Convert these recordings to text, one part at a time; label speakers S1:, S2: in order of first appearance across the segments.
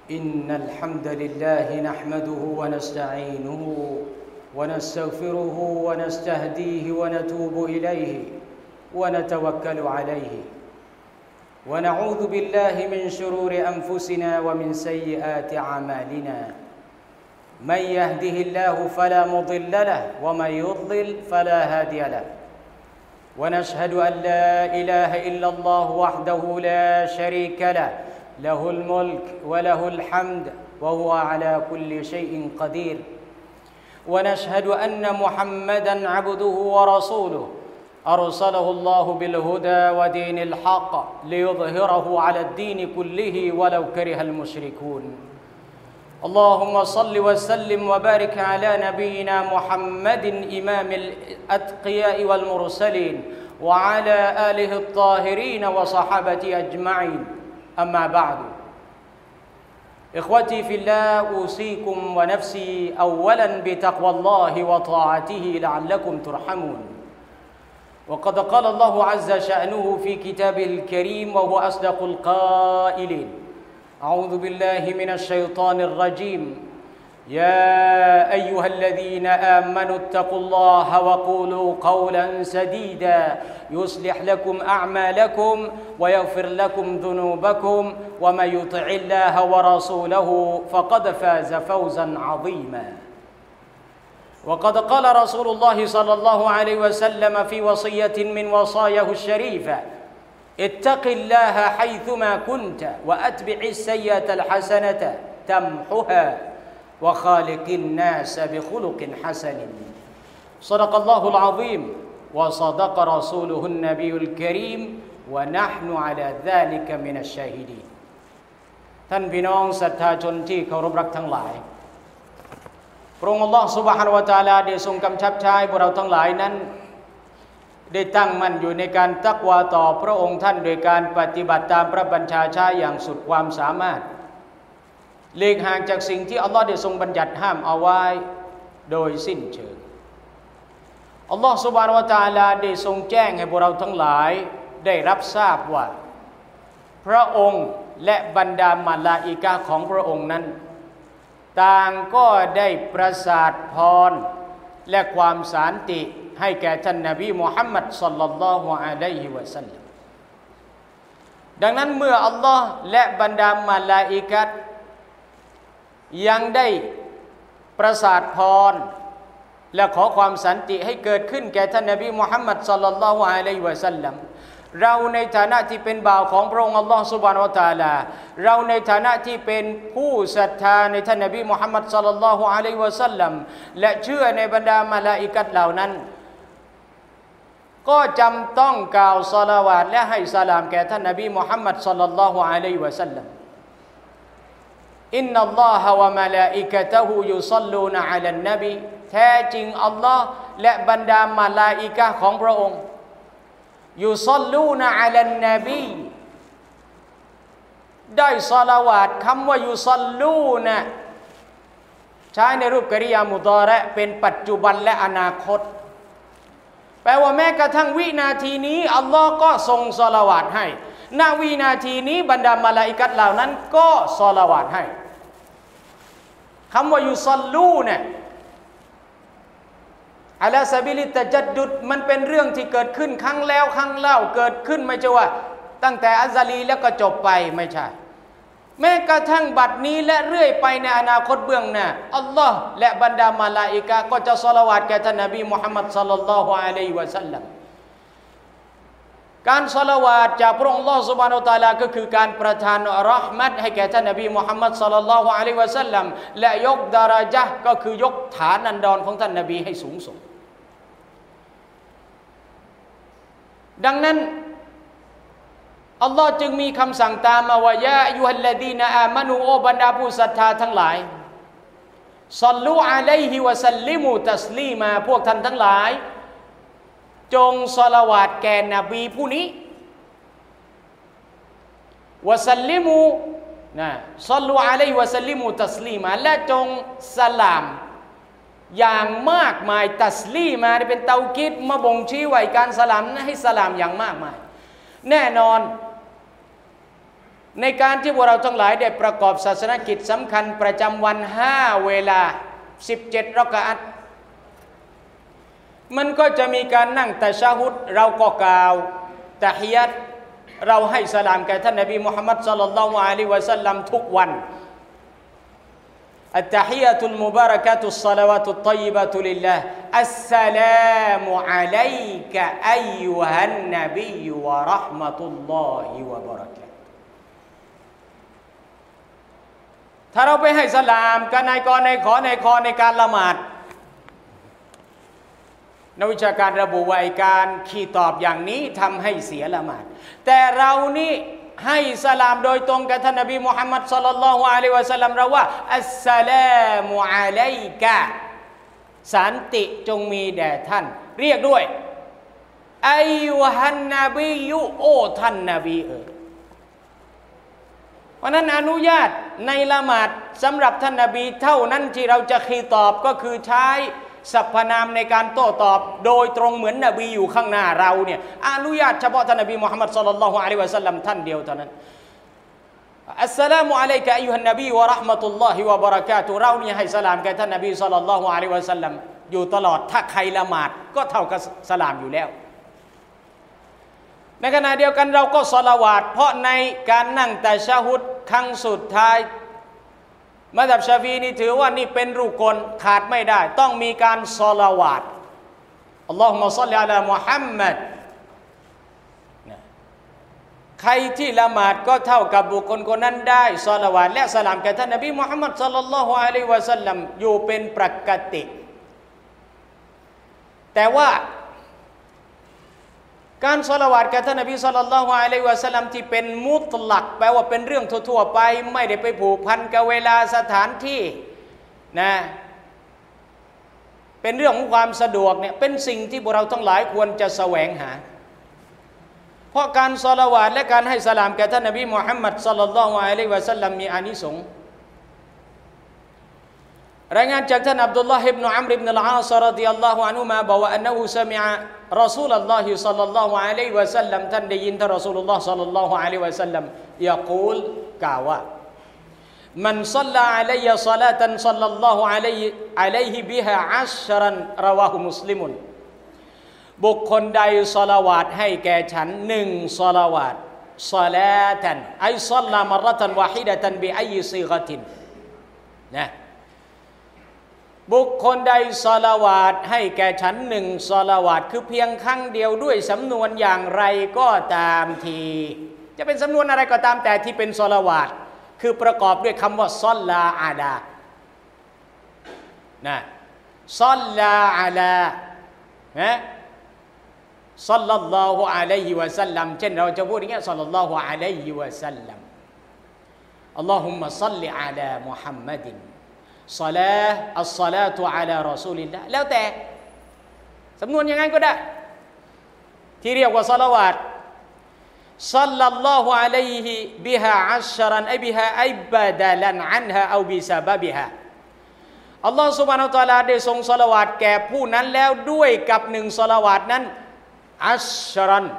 S1: إن الحمد لله نحمده ونستعينه ونستغفره ونستهديه ونتوب إليه ونتوكل عليه ونعوذ بالله من شرور أنفسنا ومن سيئات أعمالنا من يهده الله فلا مضل له ومن يضلل فلا هادي له ونشهد أن لا إله إلا الله وحده لا شريك له له الملك وله الحمد وهو على كل شيء قدير ونشهد أن محمدًا عبده ورسوله أرسله الله بالهدى ودين الحق ليظهره على الدين كله ولو كره المشركون اللهم صل وسلم وبارك على نبينا محمد إمام الأتقياء والمرسلين وعلى آله الطاهرين وصحابته أجمعين أما بعد إخوتي في الله أوصيكم ونفسي أولا بتقوى الله وطاعته لعلكم ترحمون وقد قال الله عز شأنه في كتابه الكريم وهو أصدق القائلين أعوذ بالله من الشيطان الرجيم يا أيها الذين آمنوا اتقوا الله وقولوا قولا سديدا يصلح لكم أعمالكم ويغفر لكم ذنوبكم ومن يطع الله ورسوله فقد فاز فوزا عظيما وقد قال رسول الله صلى الله عليه وسلم في وصية من وصاياه الشريفة اتق الله حيثما كنت وأتبع السيئة الحسنة تمحها وخالق الناس بخلق حسن صدق الله العظيم وصدق رسوله النبي الكريم ونحن على ذلك من الشاهدين ท่านพี่น้องศรัทธาชนที่เคารพรักทั้งหลายพระองค์อัลลอฮฺซุบฮานะฮูวะตะอาลาได้ทรงกำชับใช้พวกเราทั้งหลายนั้นได้ตั้งมั่นอยู่ในการตักวาต่อพระองค์ท่านโดยการปฏิบัติตามพระบัญชาใช้อย่างสุดความสามารถหลีกห่างจากสิ่งที่อัลลอฮ์ได้ทรงบัญญัติห้ามเอาไว้โดยสิ้นเชิงอัลลอฮ์ซุบฮานะฮูวะตะอาลาได้ทรงแจ้งให้พวกเราทั้งหลายได้รับทราบว่าพระองค์และบรรดามลาอิกะฮ์ของพระองค์นั้นต่างก็ได้ประสาทพรและความสันติให้แก่ท่านนบีมุฮัมมัดศ็อลลัลลอฮุอะลัยฮิวะซัลลัมดังนั้นเมื่ออัลลอฮ์และบรรดามลาอิกะฮ์ยังได้ประสาทพรและขอความสันติให้เกิดขึ้นแก่ท่านนบีมุฮัมมัดศ็อลลัลลอฮุอะลัยฮิวะซัลลัมเราในฐานะที่เป็นบ่าวของพระองค์อัลลอฮฺซุบฮานะฮูวะตะอาลาเราในฐานะที่เป็นผู้ศรัทธาในท่านนบีมุฮัมมัดศ็อลลัลลอฮุอะลัยฮิวะซัลลัมและเชื่อในบรรดามลาอิกะฮ์เหล่านั้นก็จำต้องกล่าวศอลาวาตและให้สลามแก่ท่านนบีมุฮัมมัดศ็อลลัลลอฮุอะลัยฮิวะซัลลัมอินนัลลอฮะวะมะลาอิกะตุฮุยุศ็อลลูนะอะลันนบีแท้จริงอัลลอฮ์และบรรดามลาอิกะฮ์ของพระองค์ยุศ็อลลูนะอะลันนบีได้ศอลาวาตคำว่ายุศ็อลลูนะใช้ในรูปกริยามุฎอเราะห์เป็นปัจจุบันและอนาคตแปลว่าแม้กระทั่งวินาทีนี้อัลลอฮ์ก็ทรงศอลาวาตให้ณวินาทีนี้บรรดามลาอิกะฮ์เหล่านั้นก็ศอลาวาตให้คำว่ายุศ็อลลูนะอะลาซะบิลิตะจัดดุดมันเป็นเรื่องที่เกิดขึ้นครั้งแล้วครั้งเล่าเกิดขึ้นไม่ใช่ว่าตั้งแต่อัซลีแล้วก็จบไปไม่ใช่แม้กระทั่งบัดนี้และเรื่อยไปในอนาคตเบื้องหน้าอัลลอฮ์และบรรดามลาอิกะฮ์ก็จะศอลาวาตแก่ท่านนบีมุฮัมมัดศ็อลลัลลอฮุอะลัยฮิวะซัลลัมการศอลาวาตจากพระองค์อัลลอฮ์ซุบฮานะฮูวะตะอาลาก็คือการประทานเราะห์มัตให้แก่ท่านนบีมุฮัมมัดศ็อลลัลลอฮุอะลัยฮิวะซัลลัมและยกดาราจะห์ก็คือยกฐานันดรของท่านนบีให้สูงส่งดังนั้นอัลลอฮ์จึงมีคำสั่งตามมาว่ายาอัยยูฮัลลดีนอามานูโอบรรดาผู้ศรัทธาทั้งหลายศ็อลลูอะลัยฮิวะซัลลิมูตัสลีมาพวกท่านทั้งหลายจงศอลาวาตแก่นบีผู้นี้วะซัลลิมูนะศ็อลลูอะลัยฮิวะซัลลิมูตัสลีมาและจงสลามอย่างมากมายตัสลีมาเป็นเตากีดมาบ่งชี้ไว้การสลามให้สลามอย่างมากมายแน่นอนในการที่พวกเราทั้งหลายได้ประกอบศาสนกิจสำคัญประจำวัน5 เวลา17 รอกะอัตมันก็จะมีการนั่งตะชะฮุดเราก็กล่าวตะฮิยัตเราให้สลามแก่ท่านนบีมุฮัมมัดศ็อลลัลลอฮุอะลัยฮิวะซัลลัมทุกวันอัตตะฮิยะตุลมุบาระกะตุศศอลาวาตุฏฏอยยิบะตุลิลลาฮ์อัสสลามุอะลัยกะอัยยูฮันนบีวะเราะห์มะตุลลอฮิวะบะเราะกาตุฮ์ถ้าเราไปให้สลามกันในกอในขอในคอในการละหมาดนักวิชาการระบุว่าการคีตอบอย่างนี้ทำให้เสียละหมาดแต่เรานี่ให้สลามโดยตรงกับท่านนบีมุฮัมมัดศ็อลลัลลอฮุอะลัยฮิวะซัลลัมเราว่าอัสสลามุอะลัยกะสันติจงมีแด่ท่านเรียกด้วยอัยยูฮันนบียุโอท่านนบีเพราะนั้นอนุญาตในละหมาดสำหรับท่านนบีเท่านั้นที่เราจะคีตอบก็คือใช้สรรพนามในการโต้ตอบโดยตรงเหมือนนบีอยู่ข้างหน้าเราเนี่ยอนุญาตเฉพาะท่านนบีมุฮัมมัดศ็อลลัลลอฮุอะลัยฮิวะซัลลัมท่านเดียวเท่านั้นอัสสลามุอะลัยกะอัยยูฮันนบีวะเราะห์มะตุลลอฮิวะบะเราะกาตุฮ์เราเนี่ยให้สลามแก่ท่านนบีศ็อลลัลลอฮุอะลัยฮิวะซัลลัมอยู่ตลอดถ้าใครละหมาดก็เท่ากับสลามอยู่แล้วในขณะเดียวกันเราก็ศอลาวาตเพราะในการนั่งตะชะฮุดครั้งสุดท้ายมัซฮับชาฟีนี่ถือว่านี่เป็นรุกนขาดไม่ได้ต้องมีการศอลาวาตอัลลอฮุมะศ็อลลิอะลามุฮัมมัดใครที่ละหมาดก็เท่ากับบุคคลคนนั้นได้ศอลาวาตและสลามแก่ท่านนบีมุฮัมมัดศ็อลลัลลอฮุอะลัยฮิวะซัลลัมอยู่เป็นปกติแต่ว่าการศอลาวาตแก่ท่านนบีศ็อลลัลลอฮุอะลัยฮิวะซัลลัมที่เป็นมุตลักแปลว่าเป็นเรื่องทั่วๆไปไม่ได้ไปผูกพันกับเวลาสถานที่นะเป็นเรื่องของความสะดวกเนี่ยเป็นสิ่งที่พวกเราทั้งหลายควรจะแสวงหาเพราะการศอลาวาตและการให้สลามแก่ท่านนบีมุฮัมมัดศ็อลลัลลอฮุอะลัยฮิวะซัลลัมมีอานิสงส์รายงานจากท่านอับดุลลอฮ์อิบนุอัมรอิบนุลอาศรฎิยัลลอฮุอันฮุมาบอกว่าอันนะฮูซะมิอะรอซูลุลลอฮิศ็อลลัลลอฮุอะลัยฮิวะซัลลัมท่านได้ยินท่านรอซูลุลลอฮ์ศ็อลลัลลอฮุอะลัยฮิวะซัลลัมยะกูลกล่าวว่ามันศ็อลลาอะลัยศอลาตันศ็อลลัลลอฮุอะลัยฮิบิฮาอัชรันรอวาฮุมุสลิมุนบุคคลใดศอลาวาตให้แก่ฉัน1ศอลาวาตศอลาตันอัยศ็อลลามะเราะตันวาฮิดะตันบิอัยซีกะตินนะบุคคลใดศอลาวาตให้แก่ฉัน1ศอลาวาตคือเพียงครั้งเดียวด้วยสำนวนอย่างไรก็ตามทีจะเป็นสำนวนอะไรก็ตามแต่ที่เป็นศอลาวาตคือประกอบด้วยคำว่าศอลลาอะลานะศอลลาอะลานะศ็อลลัลลอฮุอะลัยฮิวะซัลลัมเช่นเราจะพูดอย่างเงี้ยศ็อลลัลลอฮุอะลัยฮิวะซัลลัมอัลลอฮุมมะศ็อลลิอะลามุฮัมมัดศอลาอัสศอลาตุอะลารอซูลิลลาห์แล้วแต่สำนวนยังไงก็ได้ที่เรียกว่าศอลาวาตศ็อลลัลลอฮุอะลัยฮิบิฮาอัชรันบิฮาอัยบะดะลันอันฮาเอาบิซะบะบิฮาอัลลอฮฺซุบฮานะฮูวะตะอาลาได้ทรงศอลาวาตแก่ผู้นั้นแล้วด้วยกับ1ศอลาวาตนั้นอัชรัน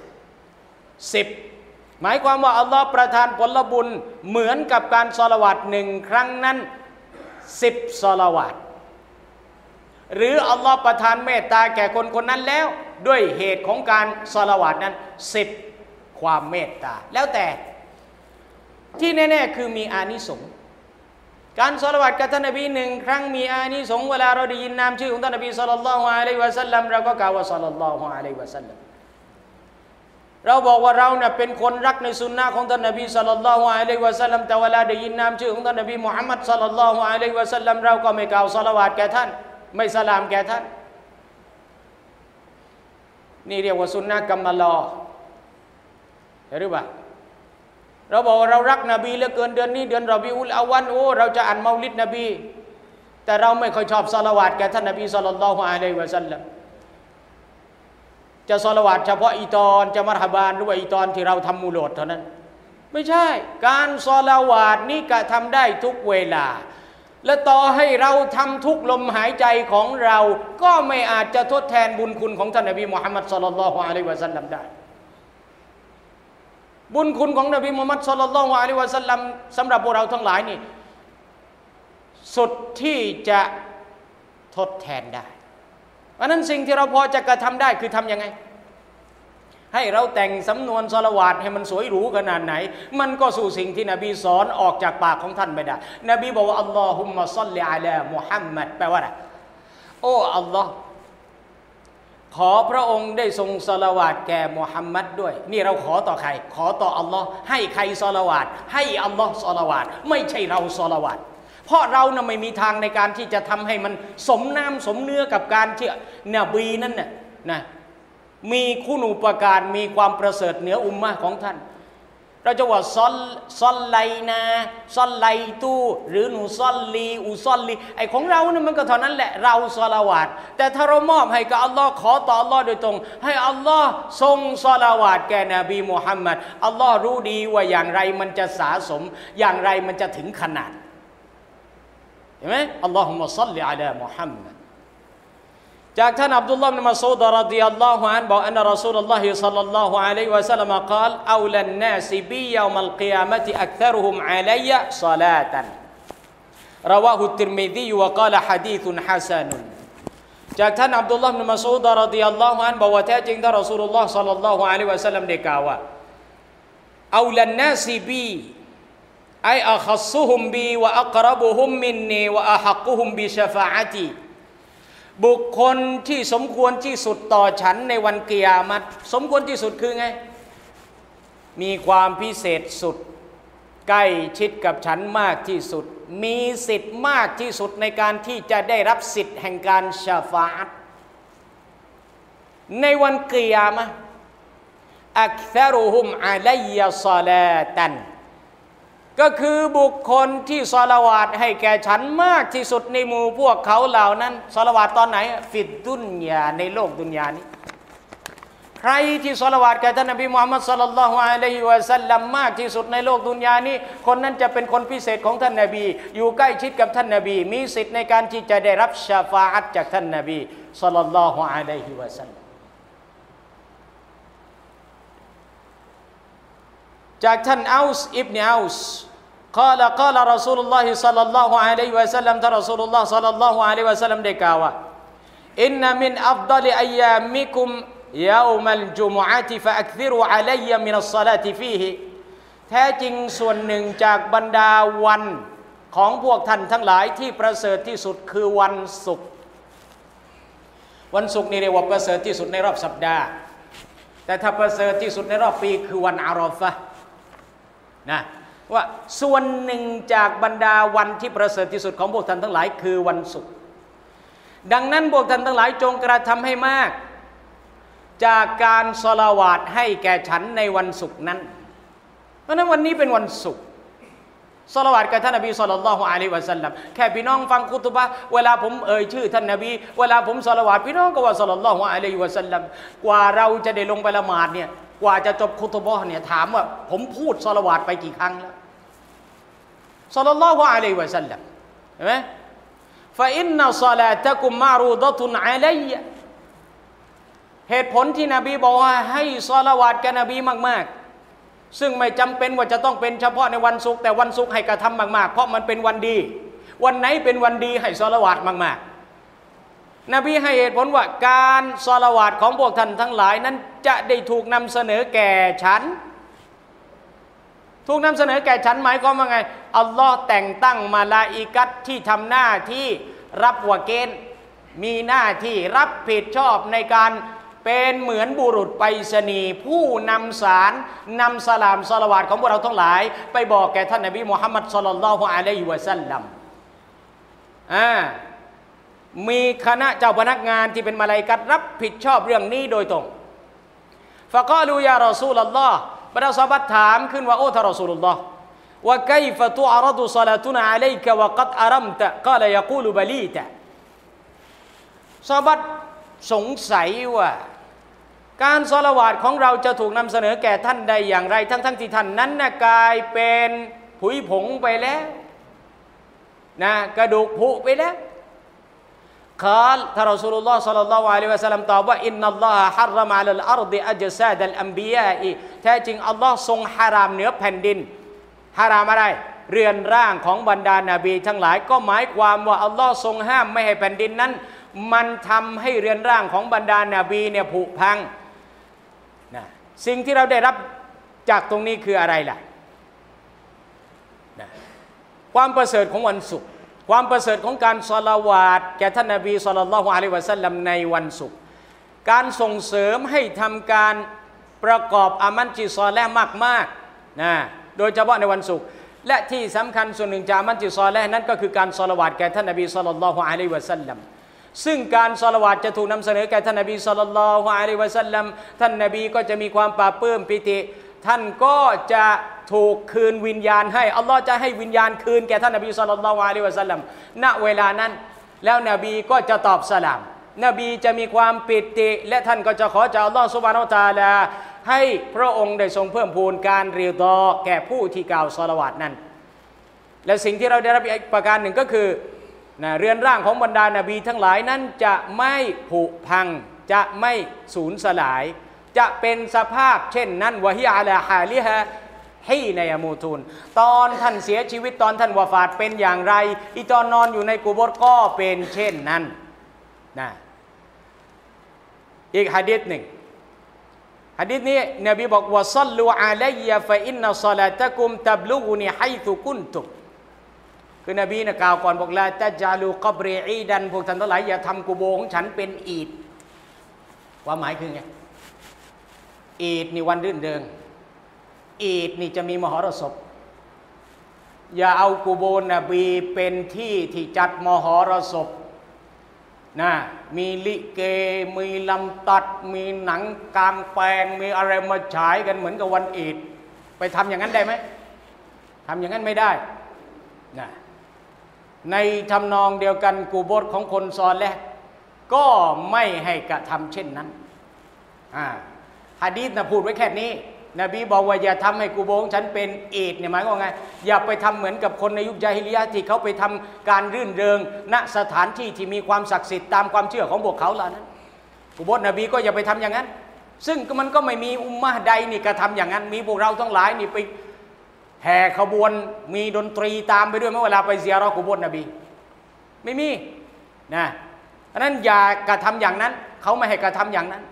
S1: 10หมายความว่าอัลลอฮ์ประทานผลบุญเหมือนกับการศอลาวาต1ครั้งนั้น10ศอลาวาตหรืออัลลอฮ์ประทานเมตตาแก่คนคนนั้นแล้วด้วยเหตุของการศอลาวาตนั้น10ความเมตตาแล้วแต่ที่แน่ๆคือมีอานิสงส์การศอลาวาตกับท่านนบี1ครั้งมีอานิสงส์เวลาเราได้ยินนามชื่อของท่านนบีศ็อลลัลลอฮุอะลัยฮิวะซัลลัมเราก็กล่าวว่าศ็อลลัลลอฮุอะลัยฮิวะซัลลัมเราบอกว่าเราเนี่ยเป็นคนรักในสุนนะของท่านนบีศ็อลลัลลอฮุอะลัยฮิวะซัลลัมแต่เวลาได้ยินนามชื่อของท่านนบีมุฮัมมัดศ็อลลัลลอฮุอะลัยฮิวะซัลลัมเราก็ไม่กล่าวศอลาวาตแก่ท่านไม่สลามแก่ท่านนี่เรียกว่าสุนนะกัมมัลลอหรือเปล่าเราบอกว่าเรารักนบีเหลือเกินเดือนนี้เดือนรอบิอุลอาวัลโอ้เราจะอ่านเมาลิดนบีแต่เราไม่ค่อยชอบศอลาวาตแก่ท่านนบีศ็อลลัลลอฮุอะลัยฮิวะซัลลัมจะศอลาวาตเฉพาะอีตอนจะมะรฮะบานหรือว่าอีตอนที่เราทำมูโลดเท่านั้นไม่ใช่การศอลาวาตนี่ก็ทำได้ทุกเวลาและต่อให้เราทำทุกลมหายใจของเราก็ไม่อาจจะทดแทนบุญคุณของท่านนบีมุฮัมมัดศ็อลลัลลอฮุอะลัยฮิวะซัลลัมได้บุญคุณของนบีมุฮัมมัดศ็อลลัลลอฮุอะลัยฮิวะซัลลัมสำหรับพวกเราทั้งหลายนี่สุดที่จะทดแทนได้เพราะนั้นสิ่งที่เราพอจะกระทำได้คือทำยังไงให้เราแต่งสำนวนศอลาวาตให้มันสวยหรูขนาดไหนมันก็สู่สิ่งที่นบีสอนออกจากปากของท่านไม่ได้นบีบอกว่าอัลลอฮุมมะศ็อลลิอะลามุฮัมมัดแปลว่าอะไรโอ้อัลลอฮ์ขอพระองค์ได้ทรงศอลาวาตแก่มุฮัมมัดด้วยนี่เราขอต่อใครขอต่ออัลลอฮ์ให้ใครศอลาวาตให้อัลลอฮ์ศอลาวาตไม่ใช่เราศอลาวาตเพราะเราไม่มีทางในการที่จะทำให้มันสมน้ำสมเนื้อกับการที่นบีนั้นน่ะนะมีคุณูปการมีความประเสริฐเหนืออุมมะของท่านเราจะว่าซอลไลนาซอลไลตูหรือหนูซอลลีอุซอลลีไอของเราเนี่ยมันก็เท่านั้นแหละเราศอลาวาตแต่ถ้าเรามอบให้กับอัลลอฮ์ขอต่ออัลลอฮ์โดยตรงให้อัลลอฮ์ทรงศอลาวาตแก่นบีมุฮัมมัดอัลลอฮ์รู้ดีว่าอย่างไรมันจะสะสมอย่างไรมันจะถึงขนาดเห็นไหมอัลลอฮุมะศ็อลลิอะลามุฮัมมัดจากท่านอับดุลลอฮ์ บิน มัสอูด รอฎิยัลลอฮุอันฮุบอกอันนะรอซูลุลลอฮิ ศ็อลลัลลอฮุอะลัยฮิวะซัลลัมกล่าวเอาลันนาสบิยอมัลกิยามะติอักษรุฮุมอะลัยศอลาตันรอวาฮุติรมิซีวะกาลหะดีษฮะซานุนจากท่านอับดุลลอฮ์ บิน มัสอูด รอฎิยัลลอฮุอันฮุบอกว่าแท้จริงท่านรอซูลุลลอฮ์ ศ็อลลัลลอฮุอะลัยฮิวะซัลลัมได้กล่าวว่าเอาลันนาสบีไออัคัซุฮุมบีวะอักรบุฮุมมินนีวะอะฮักกุฮุมบิชฟาอะตีบุคคลที่สมควรที่สุดต่อฉันในวันกิยามัตสมควรที่สุดคือไงมีความพิเศษสุดใกล้ชิดกับฉันมากที่สุดมีสิทธิ์มากที่สุดในการที่จะได้รับสิทธิ์แห่งการชาฟาอะห์ในวันกิยามะห์อักษรุฮุมอะลัยศอลาตันก็คือบุคคลที่ศอลาวาตให้แก่ฉันมากที่สุดในหมู่พวกเขาเหล่านั้นศอลาวาตตอนไหนฟิดดุนยาในโลกดุนยานี้ใครที่ศอลาวาตแก่ท่านนบีมุฮัมมัดศ็อลลัลลอฮุอะลัยฮิวะซัลลัมมากที่สุดในโลกดุนยานี้คนนั้นจะเป็นคนพิเศษของท่านนบีอยู่ใกล้ชิดกับท่านนบีมีสิทธิ์ในการที่จะได้รับชาฟาอะห์จากท่านนบีศ็อลลัลลอฮุอะลัยฮิวะซัลลัมจากท่านอัลส์อิบนุอัลส์قال قال رسول الله صلى الله عليه وسلم ท่านรอซูลุลลอฮ์ صلى الله عليه وسلم ได้กล่าวว่าอินนะมินอัฟฎอลิอัยยามิกุมยอมัลจุมุอะติฟะอักซิรุอะลัยยะมินัสศอลาติฟีฮิแท้จริงส่วนหนึ่งจากบรรดาวันของพวกท่านทั้งหลายที่ประเสริฐที่สุดคือวันศุกร์วันศุกร์นี่เรียกว่าประเสริฐที่สุดในรอบสัปดาห์แต่ถ้าประเสริฐที่สุดในรอบปีคือวันอาราฟะห์นะว่าส่วนหนึ่งจากบรรดาวันที่ประเสริฐที่สุดของพวกท่านทั้งหลายคือวันศุกร์ดังนั้นพวกท่านทั้งหลายจงกระทำให้มากจากการศอลาวาตให้แก่ฉันในวันศุกร์นั้นเพราะนั้นวันนี้เป็นวันศุกร์ศอลาวาตกับท่านนบีศ็อลลัลลอฮุอะลัยฮิวะซัลลัมแค่พี่น้องฟังคุตุบะห์เวลาผมเอ่ยชื่อท่านนบีเวลาผมศอลาวาตพี่น้องก็ว่าศ็อลลัลลอฮุอะลัยฮิวะซัลลัมกว่าเราจะได้ลงไปละหมาดเนี่ยกว่าจะจบคุตุบะห์เนี่ยถามว่าผมพูดศอลาวาตไปกี่ครั้งแล้วศ็อลลัลลอฮุอะลัยฮิวะซัลลัมเห็นไหมฟะอินนะศอลาตะกุมมะรูฎะตุนอะลัยเหตุผลที่นบีบอกว่าให้ศอลาวาตกับนบีมากๆซึ่งไม่จำเป็นว่าจะต้องเป็นเฉพาะในวันศุกร์แต่วันศุกร์ให้กระทำมากๆเพราะมันเป็นวันดีวันไหนเป็นวันดีให้ศอลาวาตมากๆนบีให้เหตุผลว่าการศอลาวาตของพวกท่านทั้งหลายนั้นจะได้ถูกนำเสนอแก่ฉันถูกนำเสนอแก่ฉันหมายความว่าไงอัลลอฮ์แต่งตั้งมาลาอิกัตที่ทำหน้าที่รับวะเกณฑ์มีหน้าที่รับผิดชอบในการเป็นเหมือนบุรุษไปรษณีย์ผู้นำสารนำสลามศอลาวาตของพวกเราทั้งหลายไปบอกแก่ท่านนบีมุฮัมมัดศ็อลลัลลอฮุอะลัยฮิวะซัลลัมมีคณะเจ้าพนักงานที่เป็นมาลาอิกัตรับผิดชอบเรื่องนี้โดยตรงฟะกอลูยารอซูลุลลอฮ์บรรดาซอฮาบะห์ถามขึ้นว่าโอ้ท่านรอซูลุลลอฮ์ว่าไกฟะตุอรดุศอลาตุนาอะลัยกะวะกัดอารัมตะกาลยะกูลุบะลีตะซอฮาบะห์สงสัยว่าการศอลาวาตของเราจะถูกนำเสนอแก่ท่านได้อย่างไรทั้งที่ท่านนั้นนะกลายเป็นผุยผงไปแล้วนะกระดูกผุไปแล้วท่านรอซูลุลลอฮ์ศ็อลลัลลอฮุอะลัยฮิวะซัลลัมตอบว่าอินนัลลอฮะฮัรรมะอะลัลอัรฎิอัจซาดัลอัมบิยาอิแท้จริงอัลลอฮ์ทรงฮารามเหนือแผ่นดินฮารามอะไรเรือนร่างของบรรดานบีทั้งหลายก็หมายความว่าอัลลอฮ์ทรงห้ามไม่ให้แผ่นดินนั้นมันทำให้เรือนร่างของบรรดานบีเนี่ยผุพังนะสิ่งที่เราได้รับจากตรงนี้คืออะไรล่ะนะความประเสริฐของวันศุกร์ความประเสริฐของการศอลาวาตแก่ท่านนบีศ็อลลัลลอฮุอะลัยฮิวะซัลลัมในวันศุกร์การส่งเสริมให้ทำการประกอบอามัลจิซอเลห์มากๆนะโดยเฉพาะในวันศุกร์และที่สำคัญส่วนหนึ่งจากอามัลจิซอเลห์นั้นก็คือการศอลาวาตแก่ท่านนบีศ็อลลัลลอฮุอะลัยฮิวะซัลลัมซึ่งการศอลาวาตจะถูกนำเสนอแก่ท่านนบีศ็อลลัลลอฮุอะลัยฮิวะซัลลัมท่านนบีก็จะมีความปลาบปลื้มปิติท่านก็จะถูกคืนวิญญาณให้อัลลอฮ์จะให้วิญญาณคืนแก่ท่านนบีศ็อลลัลลอฮุอะลัยฮิวะซัลลัมณเวลานั้นแล้วนบีก็จะตอบสลามนบีจะมีความปิติและท่านก็จะขอจากอัลลอฮ์ซุบฮานะฮูวะตะอาลาให้พระองค์ได้ทรงเพิ่มพูนการริฎอแก่ผู้ที่กล่าวศอลาวาตนั้นและสิ่งที่เราได้รับอีกประการหนึ่งก็คือเรือนร่างของบรรดานบีทั้งหลายนั้นจะไม่ผุพังจะไม่สูญสลายจะเป็นสภาพเช่นนั้นวะฮิอะลาฮาลิฮะฮีนายามูตุนตอนท่านเสียชีวิตตอนท่านวะฟาตเป็นอย่างไรอีตอนนอนอยู่ในกุโบร์ก็เป็นเช่นนั้นนะอีกหะดีษหนึ่งหะดีษนี้นบีบอกว่าซัลลูอะลัยยะฟะอินนัศศอลาตะกุมตับลุกุนีไฮซุกุนตุมคือนบีกล่าวก่อนบอกลาตะญะลูกับรีอีดันพวกท่านทั้งหลายอย่าทำกุโบร์ของฉันเป็นอีดความหมายคือไงอีดนี่วันรื่นเริงอีดนี่จะมีมหรสพอย่าเอากุโบร์นบีเป็นที่ที่จัดมหรสพนะมีลิเกมีลำตัดมีหนังกลางแปลงมีอะไรมาฉายกันเหมือนกับวันอีดไปทำอย่างนั้นได้ไหมทำอย่างนั้นไม่ได้นะในทำนองเดียวกันกุโบร์ของคนซอลิห์ก็ไม่ให้กระทำเช่นนั้นหะดีษนะพูดไว้แค่นี้นบีบอกว่าอย่าทำให้กุโบร์ของฉันเป็นอีดเนี่ยหมายความว่าไงอย่าไปทำเหมือนกับคนในยุคญาฮิลิยะห์ที่เขาไปทำการรื่นเริงณสถานที่ที่มีความศักดิ์สิทธิ์ตามความเชื่อของพวกเขาเหล่านั้นกุโบร์นบีก็อย่าไปทำอย่างนั้นซึ่งมันก็ไม่มีอุมมะห์ใดนี่กระทำอย่างนั้นมีพวกเราทั้งหลายนี่ไปแห่ขบวนมีดนตรีตามไปด้วยเมื่อเวลาไปเซียเราะห์กุโบร์นบีไม่มีนะเพราะนั้นอย่ากระทำอย่างนั้นเขาไม่ให้กระทำอย่างนั้น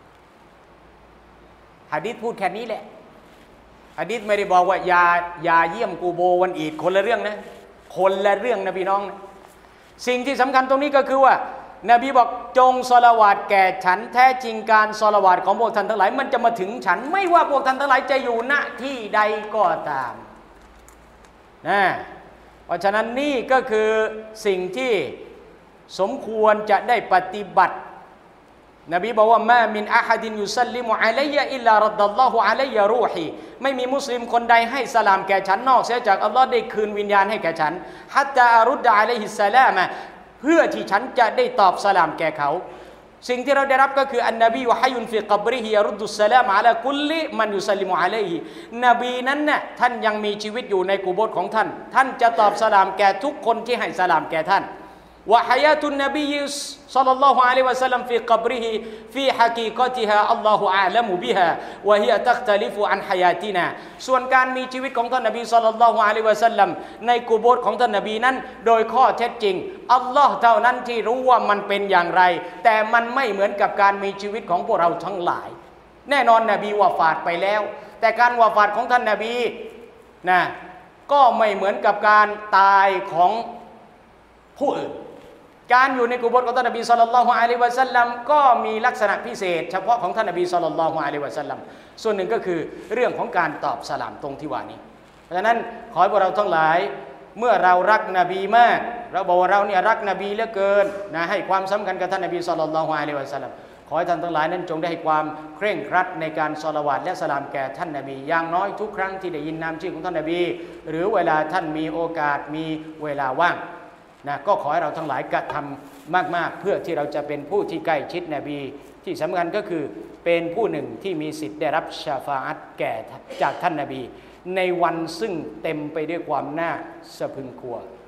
S1: หะดีษพูดแค่นี้แหละหะดีษไม่ได้บอกว่าอย่าเยี่ยมกูโบวันอีดคนละเรื่องนะคนละเรื่องนะพี่น้องนะสิ่งที่สำคัญตรงนี้ก็คือว่านบีบอกจงศอลาวาตแก่ฉันแท้จริงการศอลาวาตของพวกท่านทั้งหลายมันจะมาถึงฉันไม่ว่าพวกท่านทั้งหลายจะอยู่ณที่ใดก็ตามนะเพราะฉะนั้นนี่ก็คือสิ่งที่สมควรจะได้ปฏิบัตินบีบอกว่ามามินอะฮัดินยุซัลลิมุอะลัยยะอิลลารัดดัลลอฮุอะลัยยะรูฮีไม่มีมุสลิมคนใดให้สลามแก่ฉันนอกเสียจากอัลลอฮ์ได้คืนวิญญาณให้แก่ฉันฮัตตาอารุดดะอะลัยฮิสสลามะเพื่อที่ฉันจะได้ตอบสลามแก่เขาสิ่งที่เราได้รับก็คืออันนบีวะฮัยุนฟิกับริฮิยะรุดดุสสลามอะลากุลลิมันยุซัลลิมุอะลัยฮินบีนั้นน่ะท่านยังมีชีวิตอยู่ในกุโบร์ของท่านท่านจะตอบสลามแก่ทุกคนที่ให้สลามแก่ท่านวะฮะยาตุนนบีศ็อลลัลลอฮุอะลัยฮิวะซัลลัมฟีกับริฮิฟีฮะกีกะติฮาอัลลอฮุอาละมุบิฮาวะฮิยะตัคตะลิฟุอันฮะยาตินาส่วนการมีชีวิตของท่านนบีศ็อลลัลลอฮุอะลัยฮิวะซัลลัมในกุโบร์ของท่านนบีนั้นโดยข้อเท็จจริงอัลลอฮ์เท่านั้นที่รู้ว่ามันเป็นอย่างไรแต่มันไม่เหมือนกับการมีชีวิตของพวกเราทั้งหลายแน่นอนนบีวะฟาตไปแล้วแต่การวะฟาตของท่านนบีนะก็ไม่เหมือนกับการตายของผู้อื่นการอยู่ในกุโบร์ของท่านนบีศ็อลลัลลอฮุอะลัยฮิวะซัลลัมก็มีลักษณะพิเศษเฉพาะของท่านนบีศ็อลลัลลอฮุอะลัยฮิวะซัลลัมส่วนหนึ่งก็คือเรื่องของการตอบสลามตรงที่ว่านี้เพราะฉะนั้นขอให้พวกเราทั้งหลายเมื่อเรารักนบีมากเราบอกว่าเราเนี่ยรักนบีเหลือเกินนะให้ความสำคัญกับท่านนบีศ็อลลัลลอฮุอะลัยฮิวะซัลลัมขอให้ท่านทั้งหลายนั้นจงได้ให้ความเคร่งครัดในการศอลาวาตและสลามแก่ท่านนบีอย่างน้อยทุกครั้งที่ได้ยินนามชื่อของท่านนบีหรือเวลาท่านมีโอกาสมีเวลาว่างนะก็ขอให้เราทั้งหลายกระทำมากๆเพื่อที่เราจะเป็นผู้ที่ใกล้ชิดนบีที่สำคัญก็คือเป็นผู้หนึ่งที่มีสิทธิ์ได้รับชาฟาอะห์แก่จากท่านนบีในวันซึ่งเต็มไปด้วยความน่าสะพรึงกลัว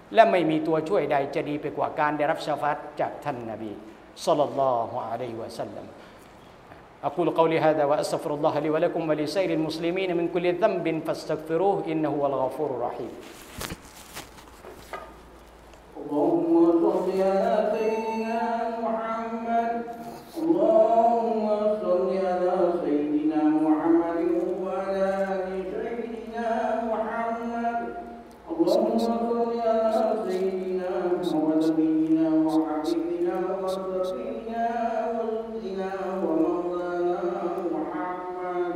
S1: และไม่มีตัวช่วยใดจะดีไปกว่าการได้รับชาฟาตจากท่านนบีศ็อลลัลลอฮุอะลัยฮิวะซัลลัมأقول قولي هذا وأستغفر الله لي ولكم ولسائر المسلمين من كل ذنب فاستغفروه إنه هو الغفور الرحيم
S2: اللهم صل على سيدنا محمد اللهم صل على سيدنا محمد وعلى آل سيدنا محمد اللهم صل على سيدنا محمد نبينا وحبيبنا وصفينا وسيدنا ومولانا محمد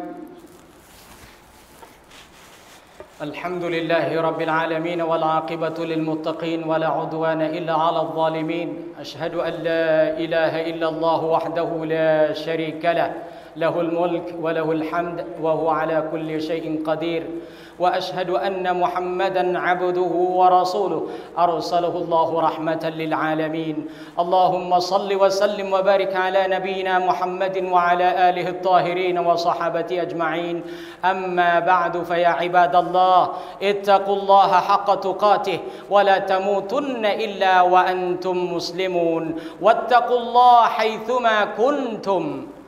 S1: الحمد لله رب العالمين والعاقبة للمتقين ولا عدوان إلا على الظالمين أشهد أن لا إله إلا الله وحده لا شريك له له الملك وله الحمد وهو على كل شيء قدير وأشهد أن محمدًا عبده ورسوله أرسله الله رحمة للعالمين اللهم صل وسلم وبارك على نبينا محمد وعلى آله الطاهرين وصحابته أجمعين أما بعد فيا عباد الله اتقوا الله حق تقاته ولا تموتن إلا وأنتم مسلمون واتقوا الله حيثما كنتم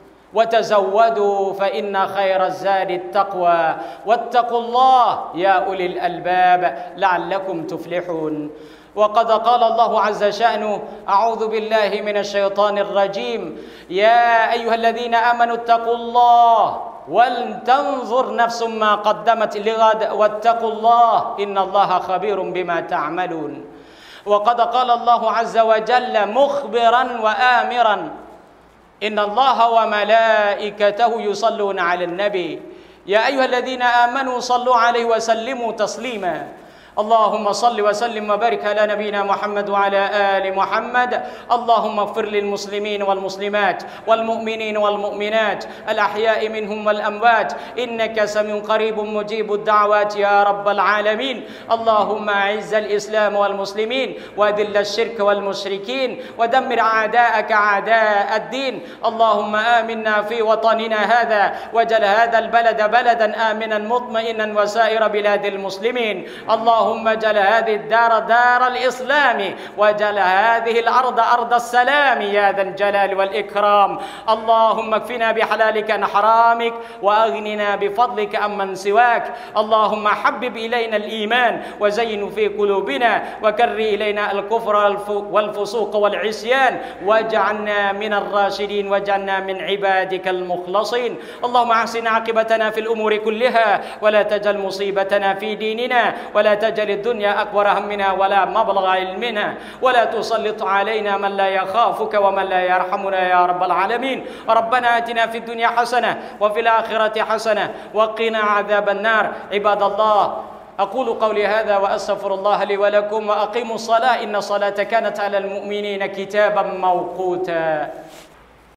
S1: وتزودوا فإن خير الزاد التقوى واتقوا الله يا أولي الألباب لعلكم تفلحون وقد قال الله عز شأنه أعوذ بالله من الشيطان الرجيم يا أيها الذين آمنوا اتقوا الله ولتنظر نفس ما قدمت لغد واتقوا الله إن الله خبير بما تعملون وقد قال الله عز وجل مخبرا وآمرا إن الله وملائكته يصلون على النبي يا أيها الذين آمنوا صلوا عليه وسلموا تسليما اللهم صل وسلم وبارك على نبينا محمد وعلى آل محمد اللهم اغفر للمسلمين والمسلمات والمؤمنين والمؤمنات الأحياء منهم والأموات إنك سميع قريب مجيب الدعوات يا رب العالمين اللهم أعز الإسلام والمسلمين وأذل الشرك والمشركين ودمر أعداءك أعداء الدين اللهم آمنا في وطننا هذا واجعل هذا البلد بلدا آمنا مطمئنا وسائر بلاد المسلمين اللهم اجعل هذه الدار دار الإسلام واجعل هذه الأرض أرض السلام يا ذا الجلال والإكرام اللهم اكفنا بحلالك عن حرامك وأغننا بفضلك عمن سواك اللهم حبب إلينا الإيمان وزين في قلوبنا وكر إلينا الكفر والفسوق والعصيان واجعلنا من الراشدين واجعلنا من عبادك المخلصين اللهم أحسن عاقبتنا في الأمور كلها ولا تجعل مصيبتنا في ديننا ولا تجعل الدنيا أكبر همنا ولا مبلغ علمنا ولا تسلط علينا من لا يخافك ومن لا يرحمنا يا رب العالمين ربنا آتنا في الدنيا حسنة وفي الآخرة حسنة وقنا عذاب النار عباد الله أقول قولي هذا وأستغفر الله لي ولكم وأقيموا الصلاة إن الصلاة كانت على المؤمنين كتابا موقوتا